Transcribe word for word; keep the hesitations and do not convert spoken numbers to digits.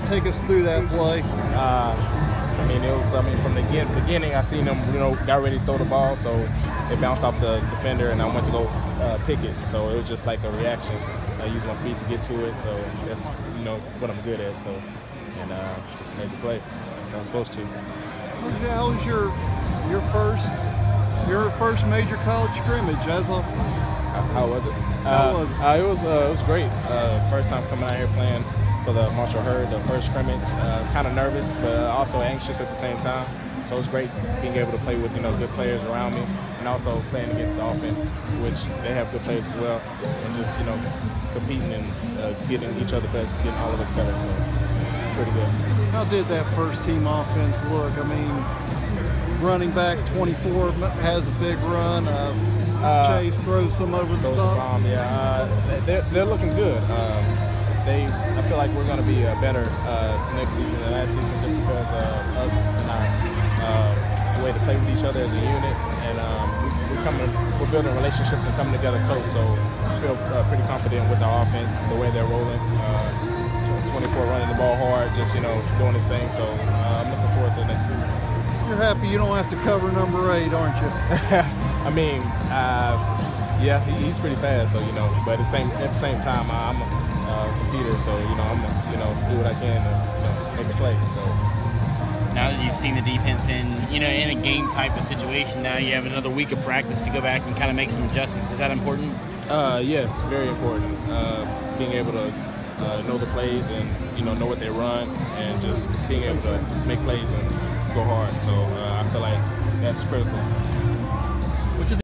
take us through that play. Uh, I mean, it was. I mean, from the beginning, I seen them. You know, got ready to throw the ball, so it bounced off the defender, and I went to go uh, pick it. So it was just like a reaction. I used my speed to get to it, so that's you know what I'm good at. So and uh, just made the play. I was supposed to. How was your your first your first major college scrimmage as a? How, how was it? How was it? Uh, uh, it was uh, it was great. Uh, first time coming out here playing for the Marshall Herd, the first scrimmage. Uh, kind of nervous, but also anxious at the same time. So it was great being able to play with you know good players around me, and also playing against the offense, which they have good players as well, and just you know competing and uh, getting each other better, getting all of us better. So pretty good. How did that first team offense look? I mean, running back twenty-four has a big run. Uh, uh, Chase throws some over the top. Bomb, yeah, uh, they're, they're looking good. Um, they, I feel like we're going to be uh, better uh, next season than last season just because uh, us and our uh, the way to play with each other as a unit, and um, we, we're coming, we're building relationships and coming together close. So I feel uh, pretty confident with our offense, the way they're rolling. Uh, twenty-four running the ball hard, just you know doing his thing. So uh, I'm looking forward to the next season. You're happy you don't have to cover number eight, aren't you? I mean, uh, yeah, he, he's pretty fast. So you know, but at the same at the same time, I'm a uh, competitor. So you know, I'm a, you know do what I can to you know, make a play. So now that you've seen the defense in you know in a game type of situation, now you have another week of practice to go back and kind of make some adjustments. Is that important? Uh, yes, very important. Uh, being able to. Uh, know the plays and you know know what they run and just being able to make plays and go hard. So uh, I feel like that's critical.